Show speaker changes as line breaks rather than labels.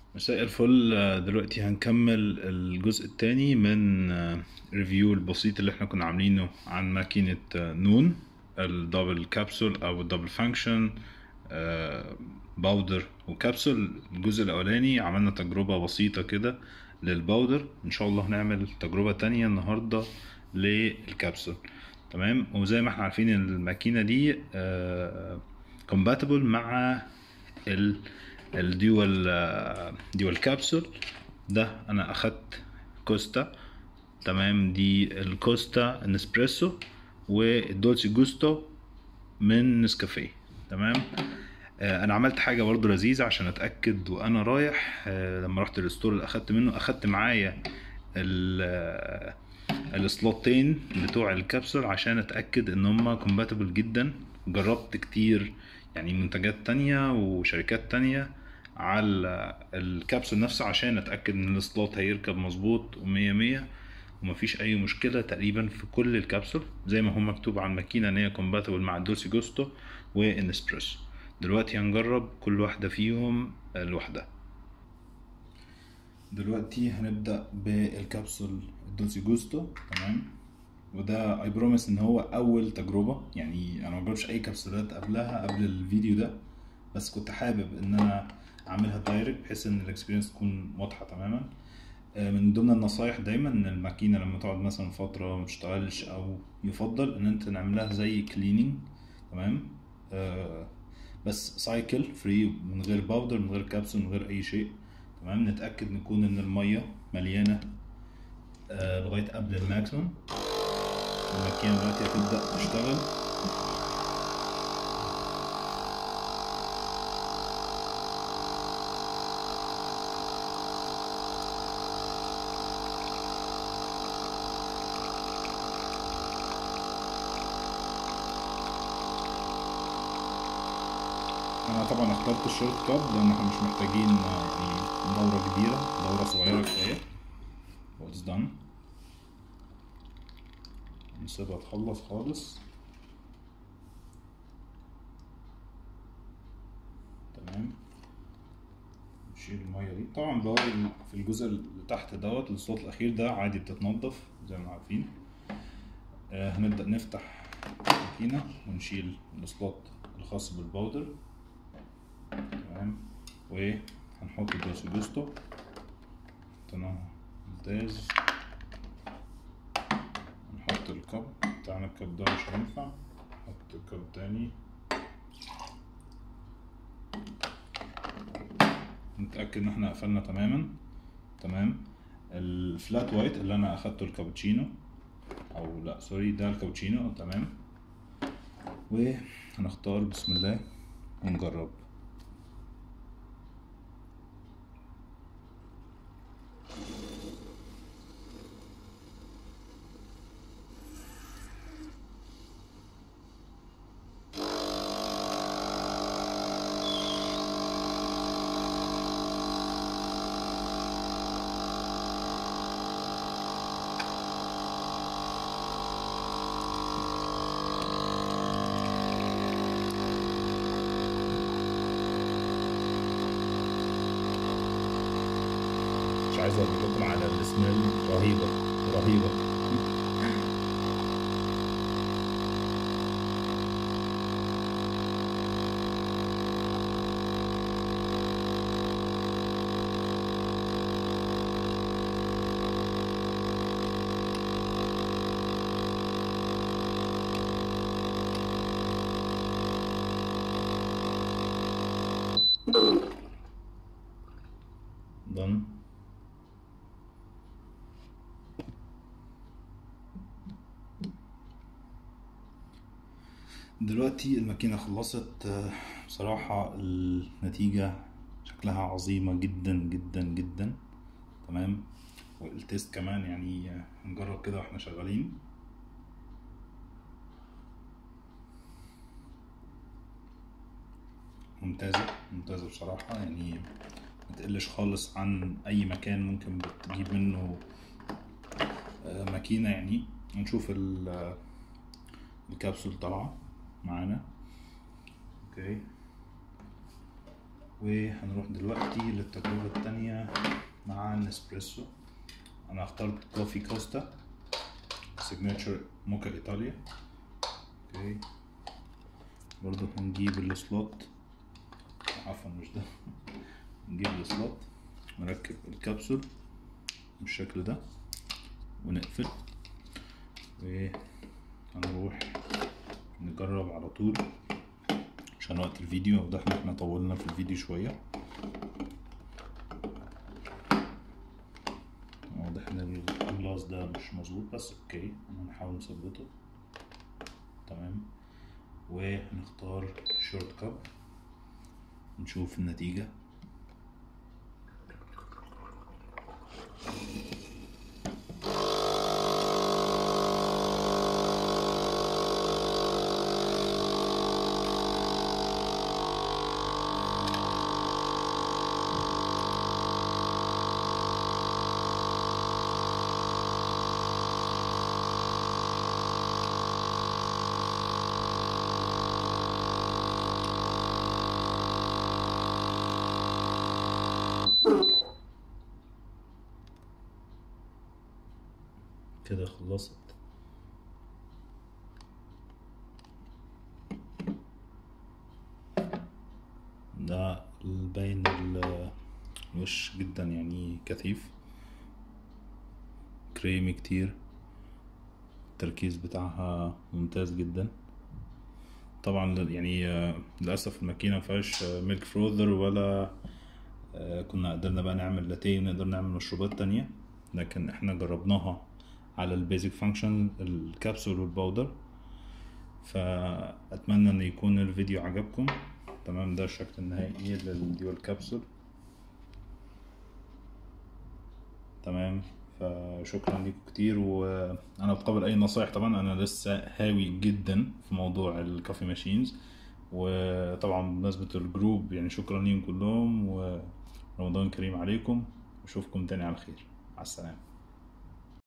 مساء الفل. دلوقتي هنكمل الجزء التاني من ريفيو البسيط اللي احنا كنا عاملينه عن ماكينة نون الدبل كابسول او الدبل فانكشن باودر وكابسول. الجزء الاولاني عملنا تجربة بسيطة كده للباودر، ان شاء الله هنعمل تجربة تانية النهاردة للكابسول. تمام، وزي ما احنا عارفين الماكينة دي compatible مع الديوال كابسول. ده انا اخدت كوستا، تمام، دي الكوستا نسبريسو والدولسي جوستو من نسكافيه. تمام. انا عملت حاجه برضو لذيذه عشان اتاكد وانا رايح. لما رحت الستور اللي اخدت منه اخدت معايا السلوتين بتوع الكبسول عشان اتاكد ان هما كومباتبل جدا. جربت كتير يعني منتجات تانية وشركات تانية على الكبسول نفسه عشان اتاكد ان السلوت هيركب مظبوط ومية مية ومفيش اي مشكله تقريبا في كل الكبسول، زي ما هو مكتوب على الماكينه ان هي كومباتبل مع الدولسي جوستو والنسبريسو. دلوقتي هنجرب كل واحده فيهم لوحدها. دلوقتي هنبدأ بالكبسول الدولسي جوستو. تمام، وده اي بروميس ان هو اول تجربة، يعني انا مجربش اي كبسولات قبلها قبل الفيديو ده، بس كنت حابب ان انا اعملها دايركت بحيث ان الاكسبيرينس تكون واضحة تماما. من ضمن النصايح دايما ان الماكينة لما تقعد مثلا فترة متشتغلش او يفضل ان انت نعملها زي كليننج. تمام. بس سايكل فري، من غير باودر، من غير كبسول، من غير اي شيء. تمام، نتأكد نكون ان المية مليانة لغاية قبل الماكسيموم. الماكينة دلوقتي هتبدأ تشتغل. انا طبعا اخترت الشورت كاب لان احنا مش محتاجين يعني دورة كبيرة، دورة صغيرة كفاية. واتس دان. نسيبها تخلص خالص. تمام، نشيل المية دي. طبعا بواقي في الجزء اللي تحت دوت الصوت الاخير ده عادي بتتنضف زي ما عارفين. هنبدأ نفتح الماكينة ونشيل السلوت الخاص بالباودر. تمام، وهنحط الدولسي جوستو. حطيناه ممتاز. نحط الكب بتاعنا، الكب ده مش هينفع، نحط كب تاني. نتأكد ان احنا قفلنا تماما. تمام، الفلات وايت اللي انا اخدته الكابتشينو، او لا سوري ده الكابتشينو. تمام، وهنختار بسم الله ونجرب. مش عايز اقول لكم على السميل، رهيبة رهيبة. done. دلوقتي الماكينة خلصت. بصراحة النتيجة شكلها عظيمة جدا جدا جدا. تمام، والتيست كمان يعني هنجرب كده واحنا شغالين. ممتازة ممتازة بصراحة، يعني متقلش خالص عن اي مكان ممكن بتجيب منه ماكينة. يعني نشوف الكبسول طالعة معانا. اوكي، وهنروح دلوقتي للتجربة التانية مع النسبريسو. انا اخترت كوفي كوستا سيجنتشر موكا ايطاليا. اوكي، برضو هنجيب السلوت، عفوا مش ده، نجيب السلوت نركب الكبسول بالشكل ده ونقفل، وهنروح نجرب على طول عشان وقت الفيديو. واضح ان احنا طولنا في الفيديو شوية، واضح ان الجلاس ده مش مظبوط، بس اوكي هنحاول نثبته. تمام، وهنختار شورت كاب نشوف النتيجة. كده خلصت. ده باين الوش جدا يعني كثيف، كريمي كتير، التركيز بتاعها ممتاز جدا. طبعا يعني للأسف الماكينة مفيهاش ميلك فروذر، ولا كنا قدرنا بقى نعمل لاتيه ونقدر نعمل مشروبات تانية، لكن احنا جربناها على البيزك فانكشن الكبسول والباودر. فأتمنى ان يكون الفيديو عجبكم. تمام، ده الشكل النهائي للديول كبسول. تمام، فشكرا لكم كتير، وانا بقبل اي نصايح. طبعا انا لسه هاوي جدا في موضوع الكافي ماشينز، وطبعا بمناسبة الجروب يعني شكرا لكم كلهم، ورمضان كريم عليكم، واشوفكم تاني على خير. مع السلامة.